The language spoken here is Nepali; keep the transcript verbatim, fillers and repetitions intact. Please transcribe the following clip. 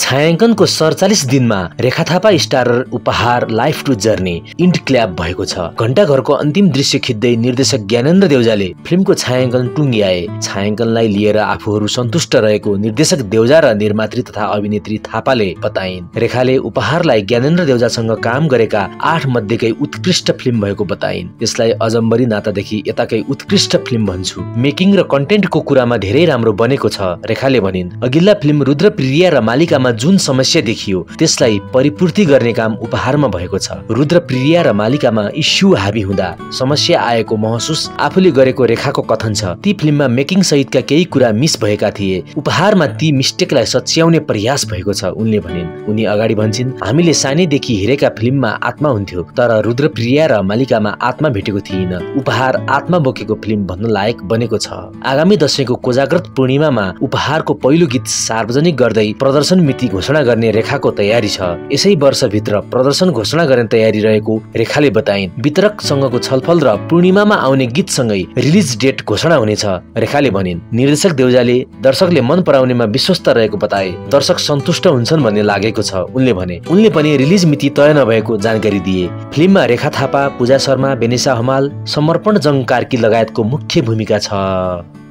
छायांकनको सडचालीस दिनमा Rekha Thapa starrer Uphaar life to journey end clap भएको छ। घण्टाघरको अन्तिम दृश्य खिच्दै निर्देशक ज्ञानेन्द्र देउजाले फिल्मको छायांकन टुङ्ग्याए। छायांकनलाई लिएर आफूहरू सन्तुष्ट रहेको निर्देशक देउजा र निर्मात्री तथा अभिनेत्री थापाले बताइन्। रेखाले उपहारलाई ज्ञानेन्द्र देउजासँग काम गरेका आठ मध्येकै उत्कृष्ट फिल्म भएको बताइन्। यसलाई अजम्बरी नातादेखि यताकै उत्कृष्ट फिल्म भन्छु। मेकिङ र कन्टेन्टको कुरामा धेरै राम्रो बनेको छ, रेखाले भनिन्। अघिल्ला फिल्म रुद्रप्रिया र मालिकामा जुन समस्या देखियो त्यसलाई परिपूर्ति गर्ने काम उपहारमा भएको छ। रुद्रप्रिया र मालिकामा इस्यु हाबी हुँदा समस्या आएको महसुस आफूले गरेको रेखाको कथन छ। ती फिल्ममा मेकिङ सहितका केही कुरा मिस भएका थिए। उपहारमा ती मिस्टेकलाई सच्याउने प्रयास भएको छ, उनले भनिन्। उनी अगाडि भन्छन्, हामीले सानैदेखि हेरेका फिल्ममा आत्मा हुन्थ्यो, तर रुद्रप्रिया र मालिकामा आत्मा भेटेको थिएन। उपहार आत्मा बोकेको फिल्म भन्न लायक बनेको छ। आगामी दशैंको कोजाग्रत पूर्णिमामा उपहारको पहिलो गीत सार्वजनिक गर्दै प्रदर्शन मिति घोषणा गर्ने रेखाको तयारी छ। यसै वर्षभित्र प्रदर्शन घोषणा गर्ने तयारी रहेको रेखाले बताइन्। वितरकसँगको छलफल र पूर्णिमामा आउने गीतसँगै रिलिज डेट घोषणा हुनेछ, रेखाले भनिन्। निर्देशक देउजाले दर्शकले मन पराउनेमा विश्वस्त रहेको बताए। दर्शक सन्तुष्ट हुन्छन् भन्ने लागेको छ, उनले भने। उनले पनि रिलिज मिति तय नभएको जानकारी दिए। फिल्ममा रेखा थापा, पूजा शर्मा, बेनिसा हमाल, समर्पण जङ कार्की लगायतको मुख्य भूमिका छ।